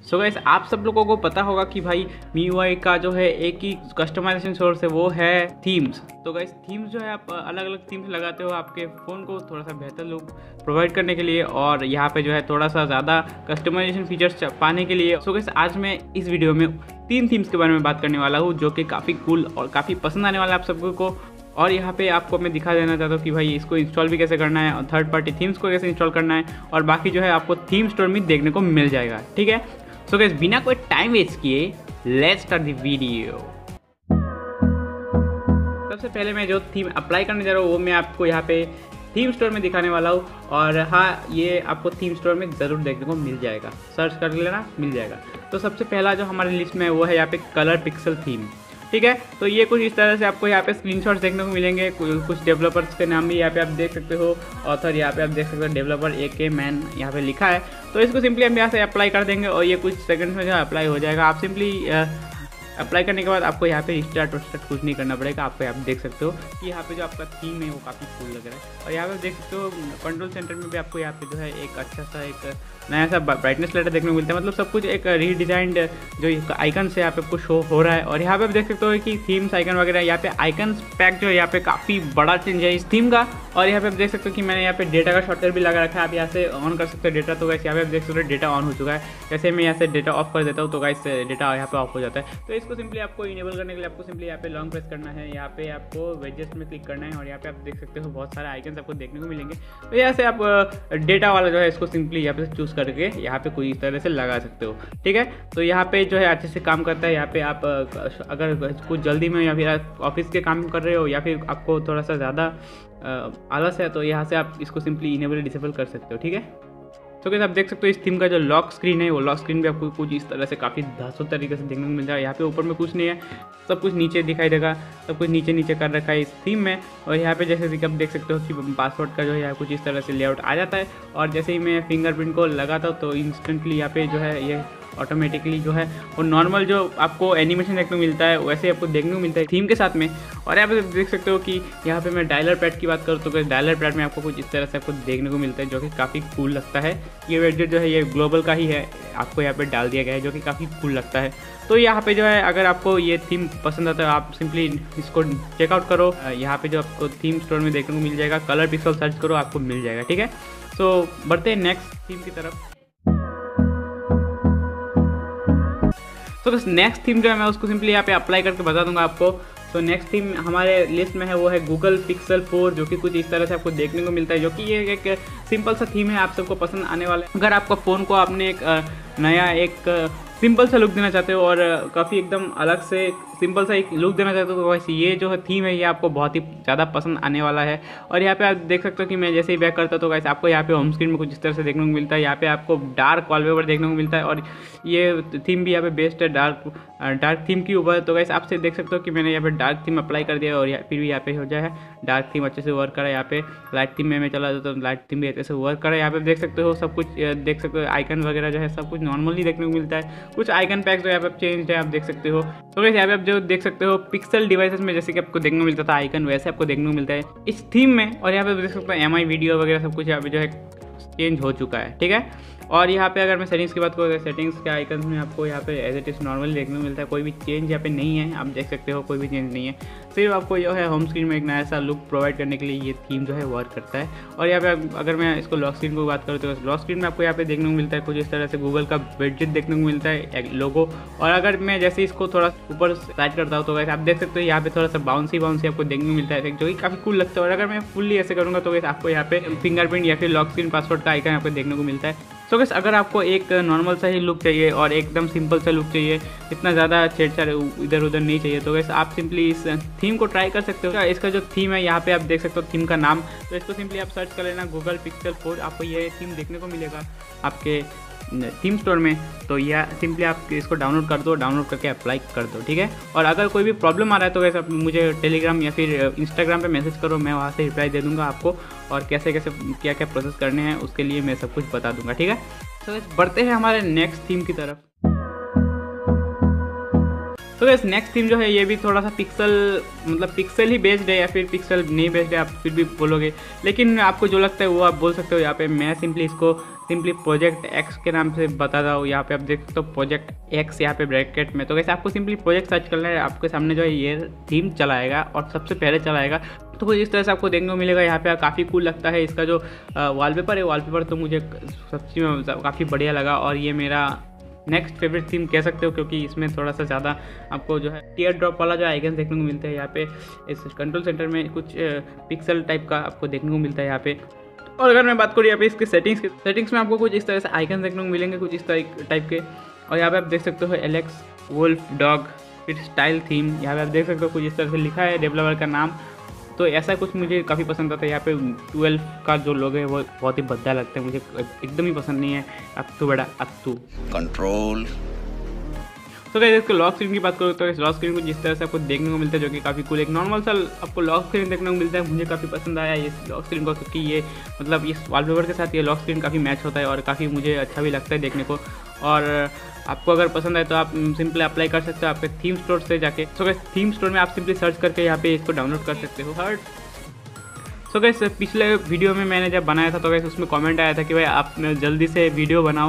So guys, आप सब लोगों को पता होगा कि भाई MIUI का जो है एक ही कस्टमाइजेशन सोर्स है, वो है थीम्स। तो गाइस, थीम्स जो है आप अलग अलग थीम्स लगाते हो आपके फ़ोन को थोड़ा सा बेहतर लुक प्रोवाइड करने के लिए और यहाँ पे जो है थोड़ा सा ज़्यादा कस्टमाइजेशन फीचर्स पाने के लिए। सो गाइस, आज मैं इस वीडियो में 3 थीम्स के बारे में बात करने वाला हूँ जो कि काफ़ी कूल और काफ़ी पसंद आने वाला है आप सबको को। और यहाँ पे आपको मैं दिखा देना चाहता हूँ कि भाई इसको इंस्टॉल भी कैसे करना है और थर्ड पार्टी थीम्स को कैसे इंस्टॉल करना है और बाकी जो है आपको थीम स्टोर में देखने को मिल जाएगा। ठीक है, सो गाइस, बिना कोई टाइम वेस्ट किए लेट्स स्टार्ट द वीडियो। सबसे पहले मैं जो थीम अप्लाई करने जा रहा हूँ वो मैं आपको यहाँ पे थीम स्टोर में दिखाने वाला हूँ। और हाँ, ये आपको थीम स्टोर में ज़रूर देखने को मिल जाएगा, सर्च कर लेना, मिल जाएगा। तो सबसे पहला जो हमारे लिस्ट में है वो है यहाँ पे कलर पिक्सल थीम। ठीक है, तो ये कुछ इस तरह से आपको यहाँ पे स्क्रीनशॉट्स देखने को मिलेंगे। कुछ डेवलपर्स के नाम भी यहाँ पे आप देख सकते हो, ऑथर यहाँ पे आप देख सकते हो, डेवलपर AK मैन यहाँ पे लिखा है। तो इसको सिंपली हम यहाँ से अप्लाई कर देंगे और ये कुछ सेकंड्स में जो अप्लाई हो जाएगा। आप सिंपली अप्लाई करने के बाद आपको यहाँ पे स्टार्ट कुछ नहीं करना पड़ेगा। आपको यहाँ पे देख सकते हो कि यहाँ पे जो आपका थीम है वो काफ़ी कूल लग रहा है। और यहाँ पे देख सकते हो कंट्रोल सेंटर में भी आपको यहाँ पे जो है एक अच्छा सा एक नया सा ब्राइटनेस लेटर देखने को मिलता है। मतलब सब कुछ एक रीडिजाइंड जो आइकन से यहाँ पे आपको शो हो रहा है। और यहाँ पे आप देख सकते हो कि थीम्स आइकन वगैरह यहाँ पे आइकन पैक जो है यहाँ पे काफ़ी बड़ा चेंज है इस थीम का। और यहाँ पे आप देख सकते हो कि मैंने यहाँ पे डेटा का शॉर्टकट भी लगा रखा है। आप यहाँ से ऑन कर सकते हो डेटा। तो गाइस, यहाँ पे आप देख सकते हो डेटा ऑन हो चुका है। जैसे मैं यहाँ से डेटा ऑफ कर देता हूँ तो गाइस डेटा यहाँ पे ऑफ हो जाता है। तो इसको सिंपली आपको इनेबल करने के लिए आपको सिंपली यहाँ पे लॉन्ग प्रेस करना है। यहाँ पे आपको वेजेस में क्लिक करना है और यहाँ पे आप देख सकते हो बहुत सारे आइकन्स आपको देखने को मिलेंगे। तो यहाँ से आप डेटा वाला जो है इसको सिंपली यहाँ पे चूज़ करके यहाँ पे कोई इस तरह से लगा सकते हो। ठीक है, तो यहाँ पे जो है अच्छे से काम करता है। यहाँ पे आप अगर कुछ जल्दी में या फिर ऑफिस के काम कर रहे हो या फिर आपको थोड़ा सा ज़्यादा आलस है तो यहाँ से आप इसको सिंपली इनेबल डिसेबल कर सकते हो। ठीक है, तो कैसे आप देख सकते हो इस थीम का जो लॉक स्क्रीन है वो लॉक स्क्रीन भी आपको कुछ इस तरह से काफ़ी धांसू तरीके से देखने को मिल जाएगा। यहाँ पे ऊपर में कुछ नहीं है, सब कुछ नीचे दिखाई देगा, सब कुछ नीचे नीचे कर रखा है इस थीम में। और यहाँ पे जैसे कि आप देख सकते हो कि पासवर्ड का जो है कुछ इस तरह से लेआउट आ जाता है। और जैसे ही मैं फिंगरप्रिंट को लगाता हूँ तो इंस्टेंटली यहाँ पे जो है ये ऑटोमेटिकली जो है वो नॉर्मल जो आपको एनिमेशन देखने को मिलता है वैसे आपको देखने को मिलता है थीम के साथ में। और यहाँ पे देख सकते हो कि यहाँ पे मैं डायलर पैड की बात करूँ तो डायलर पैड में आपको कुछ इस तरह से आपको देखने को मिलता है जो कि काफ़ी कूल लगता है। ये वेडजेट जो है ये ग्लोबल का ही है, आपको यहाँ पे डाल दिया गया है जो कि काफ़ी कूल लगता है। तो यहाँ पे जो है अगर आपको ये थीम पसंद आता है आप सिंपली इसको चेकआउट करो। यहाँ पे जो आपको थीम स्टोर में देखने को मिल जाएगा, कलर पिक्सल सर्च करो, आपको मिल जाएगा। ठीक है, सो बढ़ते हैं नेक्स्ट थीम की तरफ। तो बस नेक्स्ट थीम जो है मैं उसको सिंपली यहाँ पे अप्लाई करके बता दूंगा आपको। तो नेक्स्ट थीम हमारे लिस्ट में है वो है गूगल पिक्सल 4 जो कि कुछ इस तरह से आपको देखने को मिलता है जो कि ये एक सिंपल सा थीम है, आप सबको पसंद आने वाला है। अगर आपका फ़ोन को आपने एक नया एक सिंपल सा लुक देना चाहते हो और काफ़ी एकदम अलग से सिंपल सा एक लुक देना चाहते हो तो वैसे ये जो है थीम है ये आपको बहुत ही ज़्यादा पसंद आने वाला है। और यहाँ पे आप देख सकते हो कि मैं जैसे ही बैक करता हूँ तो गाइस आपको यहाँ पे होम स्क्रीन में कुछ इस तरह से देखने को मिलता है। यहाँ पे आपको डार्क वॉलपेपर देखने को मिलता है और ये थीम भी यहाँ पे बेस्ट है डार्क थीम के ऊपर। तो गाइस आपसे देख सकते हो कि मैंने यहाँ पे डार्क थीम अप्लाई कर दिया और फिर भी यहाँ पे हो जाए डार्क थीम अच्छे से वर्क करा। यहाँ पे लाइट थीम में मैं चला जाता तो लाइट थीम भी अच्छे से वर्क करा। यहाँ पे देख सकते हो सब कुछ देख सकते हो आइकन वगैरह जो है सब कुछ नॉर्मली देखने को मिलता है। कुछ आइकन पैक जो यहाँ पे चेंज है आप देख सकते हो। तो गाइस यहाँ पे आप जो देख सकते हो पिक्सल डिवाइसेस में जैसे कि आपको देखने को मिलता था आइकन वैसे आपको देखने को मिलता है इस थीम में। और यहाँ पे देख सकते हो MI वीडियो वगैरह सब कुछ यहाँ पे जो है चेंज हो चुका है। ठीक है, और यहाँ पे अगर मैं सेटिंग्स की बात करूँ तो सेटिंग्स के आइकन में आपको यहाँ पे एज इट इज़ नॉर्मली देखने को मिलता है, कोई भी चेंज यहाँ पे नहीं है। आप देख सकते हो कोई भी चेंज नहीं है, सिर्फ आपको जो है होम स्क्रीन में एक नया सा लुक प्रोवाइड करने के लिए ये थीम जो है वर्क करता है। और यहाँ पे अगर मैं इसको लॉक स्क्रीन की बात करूँ तो लॉक स्क्रीन में आपको यहाँ पे देखने को मिलता है कुछ इस तरह से गूगल का वेडजेट देखने को मिलता है लोगो। और अगर मैं जैसे इसको थोड़ा ऊपर स्लाइड करता हूँ तो वैसे आप देख सकते हो यहाँ पे थोड़ा सा बाउंसी आपको देखने को मिलता है जो कि काफ़ी कूल लगता है। और अगर मैं फुल्ली ऐसे करूँगा तो वैसे आपको यहाँ पे फिंगरप्रिंट या फिर लॉक स्क्रीन पासवर्ड का आइकन आपको देखने को मिलता है। सो गाइस, अगर आपको एक नॉर्मल सा ही लुक चाहिए और एकदम सिंपल सा लुक चाहिए, इतना ज़्यादा छेड़छाड़ इधर उधर नहीं चाहिए तो गाइस आप सिंपली इस थीम को ट्राई कर सकते हो। इसका जो थीम है यहाँ पे आप देख सकते हो थीम का नाम, तो इसको सिंपली आप सर्च कर लेना गूगल पिक्सल 4, आपको ये थीम देखने को मिलेगा आपके थीम स्टोर में। तो यह सिंपली आप इसको डाउनलोड कर दो, डाउनलोड करके अप्लाई कर दो। ठीक है, और अगर कोई भी प्रॉब्लम आ रहा है तो वैसे आप मुझे टेलीग्राम या फिर इंस्टाग्राम पे मैसेज करो, मैं वहाँ से रिप्लाई दे दूँगा आपको। और कैसे कैसे क्या क्या प्रोसेस करने हैं उसके लिए मैं सब कुछ बता दूँगा। ठीक है, तो बढ़ते हैं हमारे नेक्स्ट थीम की तरफ। तो गाइस नेक्स्ट थीम जो है ये भी थोड़ा सा पिक्सल मतलब पिक्सल ही बेस्ड है या फिर पिक्सल नहीं बेस्ड है, आप फिर भी बोलोगे, लेकिन आपको जो लगता है वो आप बोल सकते हो। यहाँ पे मैं सिंपली प्रोजेक्ट एक्स के नाम से बता रहा हूँ। यहाँ पे आप देख सकते हो प्रोजेक्ट एक्स यहाँ पे ब्रैकेट में। तो कैसे आपको सिंपली प्रोजेक्ट सर्च करना है, आपके सामने जो है ये थीम चलाएगा और सबसे पहले चलाएगा। तो कुछ इस तरह से आपको देखने को मिलेगा। यहाँ पे काफ़ी कूल लगता है इसका जो वॉलपेपर है, वॉलपेपर तो मुझे सच्ची में काफ़ी बढ़िया लगा और ये मेरा नेक्स्ट फेवरेट थीम कह सकते हो, क्योंकि इसमें थोड़ा सा ज़्यादा आपको जो है टीयर ड्रॉप वाला जो आइकन देखने को मिलता है। यहाँ पे इस कंट्रोल सेंटर में कुछ पिक्सल टाइप का आपको देखने को मिलता है यहाँ पे। और अगर मैं बात करूँ यहाँ पे इसके सेटिंग्स में आपको कुछ इस तरह से आइकन देखने को मिलेंगे, कुछ इस टाइप के। और यहाँ पे आप देख सकते हो एलेक्स वुल्फ डॉग फिर स्टाइल थीम। यहाँ पे आप देख सकते हो कुछ इस तरह से लिखा है डेवलपर का नाम। तो ऐसा कुछ मुझे काफ़ी पसंद आता है। यहाँ पे 12 का जो लोगो है वो बहुत ही भद्दा लगता है, मुझे एकदम ही पसंद नहीं है। अत्तू बड़ा अत्तू कंट्रोल। तो गाइस इसके लॉक स्क्रीन की बात करूँ तो इस लॉक स्क्रीन को जिस तरह से आपको देखने को मिलता है जो कि काफ़ी कूल, एक नॉर्मल सा आपको लॉक स्क्रीन देखने को मिलता है। मुझे काफ़ी पसंद आया इस लॉक स्क्रीन को, क्योंकि ये मतलब इस वॉलपेपर के साथ ये लॉक स्क्रीन काफ़ी मैच होता है और काफ़ी मुझे अच्छा भी लगता है देखने को। और आपको अगर पसंद आए तो आप सिंपली अप्लाई कर सकते हो आपके थीम स्टोर से जाके। सो गाइस थीम स्टोर में आप सिंपली सर्च करके यहाँ पे इसको डाउनलोड कर सकते हो। सो गाइस पिछले वीडियो में मैंने जब बनाया था तो गाइस उसमें कमेंट आया था कि भाई आप जल्दी से वीडियो बनाओ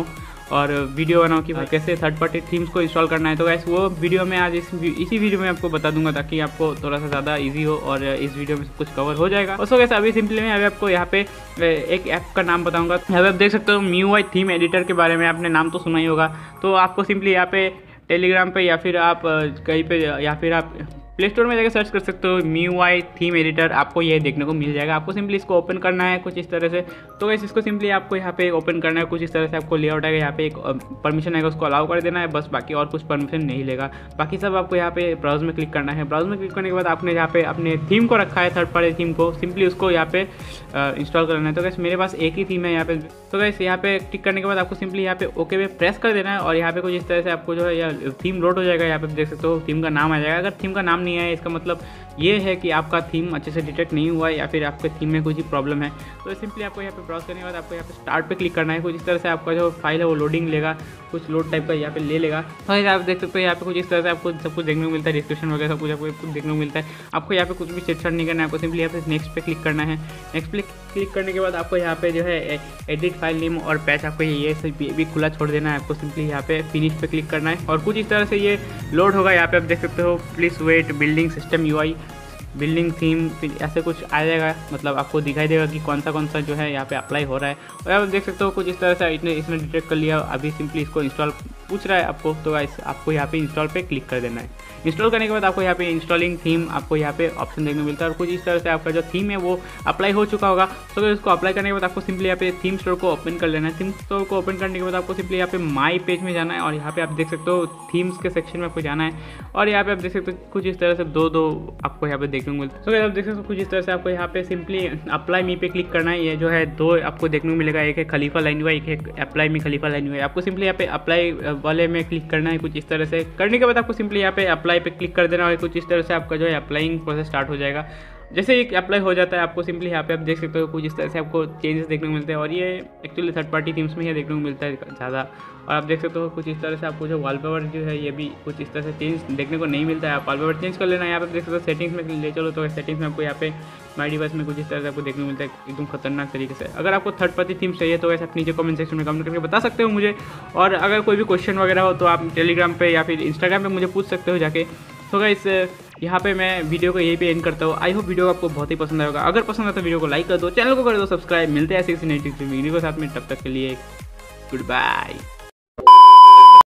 कि भाई कैसे थर्ड पार्टी थीम्स को इंस्टॉल करना है। तो गाइस वो वीडियो में आज इसी वीडियो में आपको बता दूंगा, ताकि आपको थोड़ा सा ज़्यादा इजी हो और इस वीडियो में सब कुछ कवर हो जाएगा। और सो गाइस अभी सिंपली मैं अभी आपको यहाँ पे एक ऐप का नाम बताऊँगा। यहाँ पे आप देख सकते हो MIUI थीम एडिटर के बारे में आपने नाम तो सुना ही होगा। तो आपको सिंपली यहाँ पे टेलीग्राम पे या फिर आप कहीं पे या फिर आप प्ले स्टोर में जाकर सर्च कर सकते हो MIUI थीम एडिटर, आपको ये देखने को मिल जाएगा। आपको सिंपली इसको ओपन करना है कुछ इस तरह से। तो गाइस इसको सिंपली आपको यहाँ पे ओपन करना है कुछ इस तरह से। आपको लेआउट आएगा, यहाँ पे एक परमिशन आएगा, उसको अलाउ कर देना है बस, बाकी और कुछ परमिशन नहीं लेगा। बाकी सब आपको यहाँ पे ब्राउज में क्लिक करना है। ब्राउज में क्लिक करने के बाद आपने यहाँ पे अपने थीम को रखा है, थर्ड पार्टी थीम को, सिंपली उसको यहाँ पे इंस्टॉल करना है। तो गाइस मेरे पास एक ही थीम है यहाँ पे। तो गाइस यहाँ पे क्लिक करने के बाद आपको सिंपली यहाँ पे ओके पे प्रेस कर देना है और यहाँ पे कुछ इस तरह से आपको जो है यह थीम लोड हो जाएगा। यहाँ पे देख सकते हो थीम का नाम आ जाएगा। अगर थीम का नाम नहीं आया इसका मतलब ये है कि आपका थीम अच्छे से डिटेक्ट नहीं हुआ है या फिर आपके थीम में कुछ ही प्रॉब्लम है। तो सिंपली आपको यहाँ पे ब्राउज करने के बाद आपको यहाँ पे स्टार्ट पे क्लिक करना है। कुछ इस तरह से आपका जो फाइल है वो लोडिंग लेगा, कुछ लोड टाइप का यहाँ पे ले लेगा। तो आप देख सकते हो यहाँ पे कुछ इस तरह से आपको सब कुछ देखने को मिलता है, डिस्क्रिप्शन वगैरह सब कुछ आपको देखने को मिलता है। आपको यहाँ पे कुछ भी छेड़छाड़ नहीं करना है, आपको सिंपली यहाँ पे नेक्स्ट पे क्लिक करना है। नेक्स्ट पे क्लिक करने के बाद आपको यहाँ पे जो है एडिट फाइल नेम और पैच आपको ये भी खुला छोड़ देना है। आपको सिंपली यहाँ पे फिनिश पे क्लिक करना है और कुछ इस तरह से ये लोड होगा। यहाँ पे आप देख सकते हो please wait building system UI building theme, फिर ऐसे कुछ आ जाएगा, मतलब आपको दिखाई देगा कि कौन सा जो है यहाँ पे अप्लाई हो रहा है। और आप देख सकते हो कुछ इस तरह से इसने डिटेक्ट कर लिया। अभी सिंपली इसको इंस्टॉल पूछ रहा है आपको, तो आपको यहाँ पे इंस्टॉल पे क्लिक कर देना है। इंस्टॉल करने के बाद आपको यहाँ पे इंस्टॉलिंग थीम आपको यहाँ पे ऑप्शन देखने को मिलता है और कुछ इस तरह से आपका जो थीम है वो अप्लाई हो चुका होगा। तो अगर इसको अप्लाई करने के बाद आपको सिंपली यहाँ पे थीम स्टोर को ओपन कर लेना है। थीम स्टोर को ओपन करने के बाद आपको सिंपली यहाँ पे माई पेज में जाना है और यहाँ पे आप देख सकते हो थीम्स के सेक्शन में आपको जाना है और यहाँ पे आप देख सकते हो कुछ इस तरह से दो आपको यहाँ पे देखने को मिलता है। तो आप देख सकते हो कुछ इस तरह से आपको यहाँ पे सिंपली अप्लाई मी पे क्लिक करना है। ये जो है दो आपको देखने को मिलेगा, एक है खलीफा लाइन UI, एक है apply me Khalifa line UI। आपको सिंपली यहाँ पे अप्लाई वाले में क्लिक करना है। कुछ इस तरह से करने के बाद आपको सिंपली यहाँ पे अप्लाई पे क्लिक कर देना और कुछ इस तरह से आपका जो है अप्लाइंग प्रोसेस स्टार्ट हो जाएगा। जैसे ही अप्लाई हो जाता है आपको सिंपली यहाँ पे आप देख सकते हो कुछ इस तरह से आपको चेंजेस देखने को मिलते हैं और ये एक्चुअली थर्ड पार्टी थीम्स में ये देखने को मिलता है ज़्यादा। और आप देख सकते हो कुछ इस तरह से आपको जो वॉलपेपर जो है ये भी कुछ इस तरह से चेंज देखने को नहीं मिलता है। आप वॉलपेपर चेंज कर लेना है। यहाँ पे देख सकते हो सेटिंग्स में ले चलो, तो सेटिंग्स में आपको यहाँ पे माई डिवाइस में कुछ इस तरह से आपको देखने को मिलता है एकदम खतरनाक तरीके से। अगर आपको थर्ड पार्टी थीम्स चाहिए तो वैसे आप नीचे कमेंट सेक्शन में कमेंट करके बता सकते हो मुझे। और अगर कोई भी क्वेश्चन वगैरह हो तो आप टेलीग्राम पे या फिर इंस्टाग्राम पे मुझे पूछ सकते हो जाके। तो गाइस यहाँ पे मैं वीडियो को यहीं पे एंड करता हूँ। आई होप वीडियो आपको बहुत ही पसंद आएगा। अगर पसंद आता तो वीडियो को लाइक कर दो, चैनल को कर दो सब्सक्राइब। मिलते हैं ऐसी नई वीडियो के साथ में, तब तक के लिए गुड बाय।